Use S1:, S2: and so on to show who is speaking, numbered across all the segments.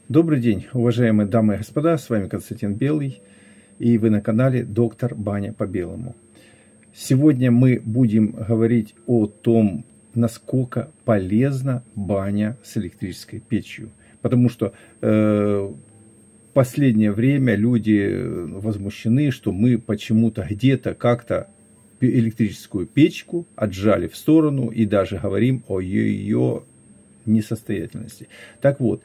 S1: Добрый день, уважаемые дамы и господа, с вами Константин Белый, и вы на канале Доктор Баня по-белому. Сегодня мы будем говорить о том, насколько полезна баня с электрической печью. Потому что в последнее время люди возмущены, что мы почему-то где-то как-то электрическую печку отжали в сторону и даже говорим о ее несостоятельности. Так вот,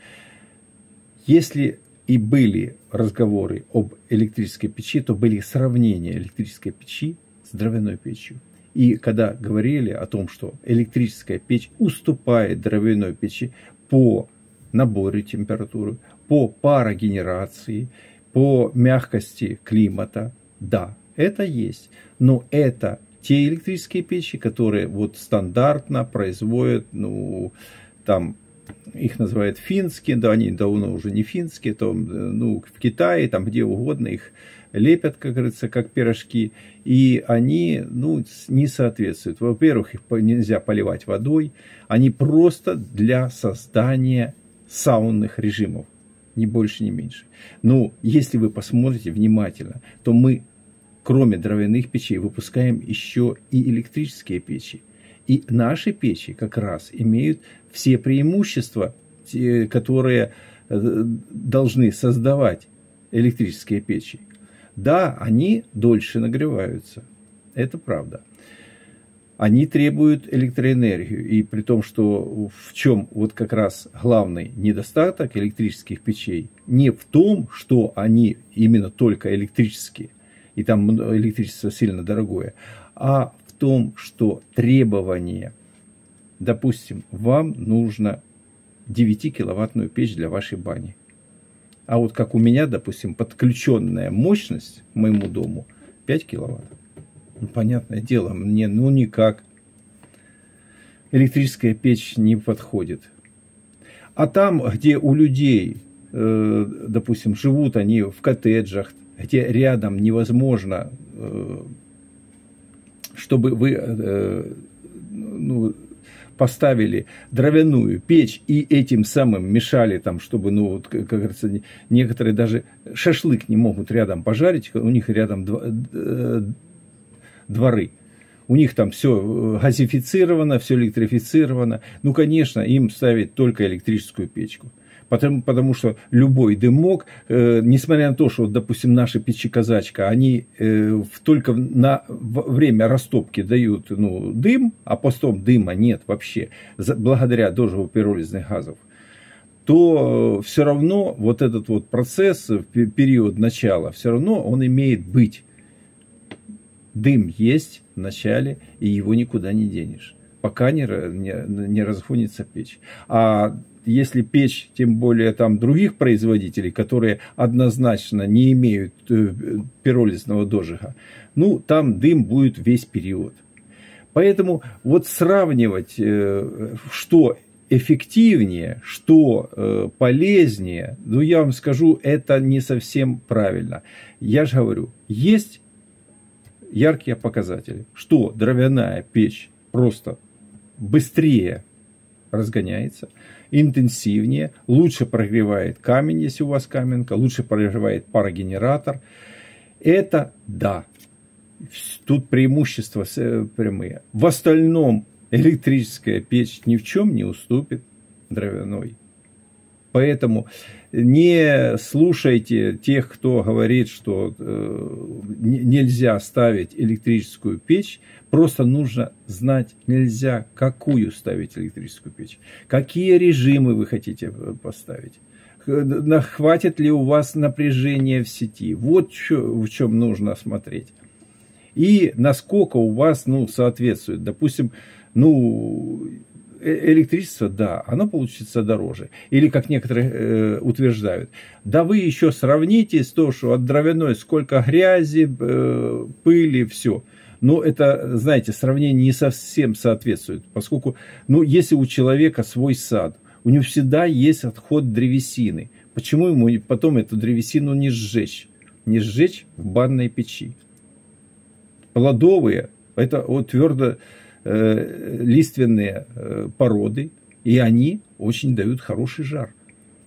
S1: если и были разговоры об электрической печи, то были сравнения электрической печи с дровяной печью. И когда говорили о том, что электрическая печь уступает дровяной печи по набору температуры, по парогенерации, по мягкости климата, да, это есть. Но это те электрические печи, которые вот стандартно производят, там, их называют финские, да, они давно уже не финские, там, в Китае, там где угодно их лепят, как говорится, как пирожки, и они, не соответствуют. Во-первых, их нельзя поливать водой, они просто для создания саунных режимов, ни больше, ни меньше. Но если вы посмотрите внимательно, то мы, кроме дровяных печей, выпускаем еще и электрические печи. И наши печи как раз имеют все преимущества, которые должны создавать электрические печи. Да, они дольше нагреваются. Это правда. Они требуют электроэнергию. И при том, что в чем вот как раз главный недостаток электрических печей, не в том, что они именно только электрические, и там электричество сильно дорогое, а в том, что требования, допустим, вам нужно 9-киловаттную печь для вашей бани. А вот как у меня, допустим, подключенная мощность к моему дому 5 киловатт. Понятное дело, мне никак электрическая печь не подходит. А там, где у людей, допустим, живут они в коттеджах, где рядом невозможно, чтобы вы поставили дровяную печь и этим самым мешали, там, чтобы, как говорится, некоторые даже шашлык не могут рядом пожарить, у них рядом дворы. У них там все газифицировано, все электрифицировано. Конечно, им ставить только электрическую печку. Потому что любой дымок, несмотря на то, что, допустим, наши печи-казачка, они только на время растопки дают дым, а потом дыма нет вообще, благодаря дождеву пиролизных газов, то все равно вот этот вот процесс, период начала, все равно он имеет быть. Дым есть в начале, и его никуда не денешь, пока не разгонится печь. А если печь, тем более там других производителей, которые однозначно не имеют пиролизного дожига, там дым будет весь период. Поэтому вот сравнивать, что эффективнее, что полезнее, я вам скажу, это не совсем правильно. Я же говорю, есть яркие показатели, что дровяная печь просто быстрее разгоняется, интенсивнее, лучше прогревает камень, если у вас каменка, лучше прогревает парогенератор. Это да, тут преимущества прямые. В остальном электрическая печь ни в чем не уступит дровяной. Поэтому не слушайте тех, кто говорит, что нельзя ставить электрическую печь. Просто нужно знать, нельзя какую ставить электрическую печь. Какие режимы вы хотите поставить. Хватит ли у вас напряжения в сети. Вот в чем нужно смотреть. И насколько у вас соответствует. Допустим, электричество, да, оно получится дороже. Или, как некоторые утверждают, да вы еще сравните с то, что от дровяной сколько грязи, пыли, все. Но это, знаете, сравнение не совсем соответствует. Поскольку, если у человека свой сад, у него всегда есть отход древесины. Почему ему потом эту древесину не сжечь? Не сжечь в банной печи. Плодовые, это твердо лиственные породы, и они очень дают хороший жар.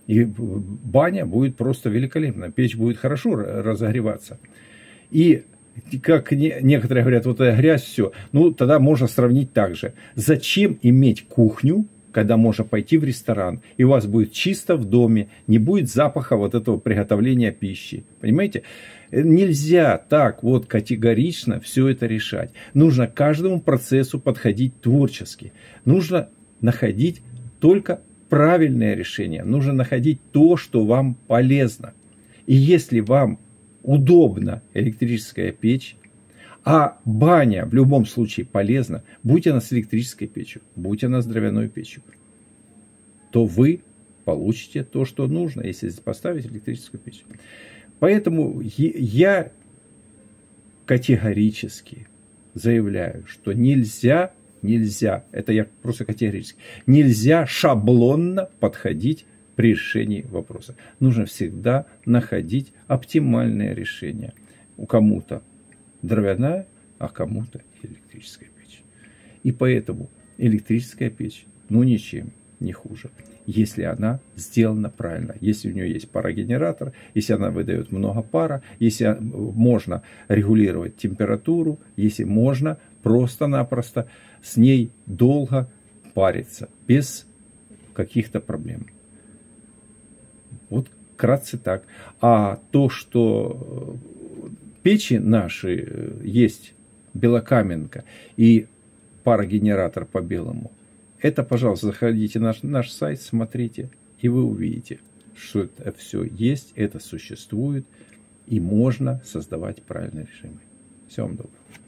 S1: И баня будет просто великолепна, печь будет хорошо разогреваться. И как некоторые говорят, вот эта грязь, все. Ну, тогда можно сравнить так же. Зачем иметь кухню, когда можно пойти в ресторан, и у вас будет чисто в доме, не будет запаха вот этого приготовления пищи. Понимаете? Нельзя так вот категорично все это решать. Нужно к каждому процессу подходить творчески. Нужно находить только правильное решение. Нужно находить то, что вам полезно. И если вам удобна электрическая печь, а баня в любом случае полезна, будь она с электрической печью, будь она с дровяной печью, то вы получите то, что нужно, если поставить электрическую печь. Поэтому я категорически заявляю, что нельзя, это я просто категорически, нельзя шаблонно подходить при решении вопроса. Нужно всегда находить оптимальное решение. У кому-то дровяная, а кому-то электрическая печь. И поэтому электрическая печь, ну, ничем не хуже, если она сделана правильно, если у нее есть парогенератор, если она выдает много пара, если можно регулировать температуру, если можно просто-напросто с ней долго париться, без каких-то проблем. Вот вкратце так. А то, что печи наши есть белокаменка и парогенератор по белому, это, пожалуйста, заходите на наш сайт, смотрите, и вы увидите, что это все есть, это существует, и можно создавать правильное решение. Всего вам доброго.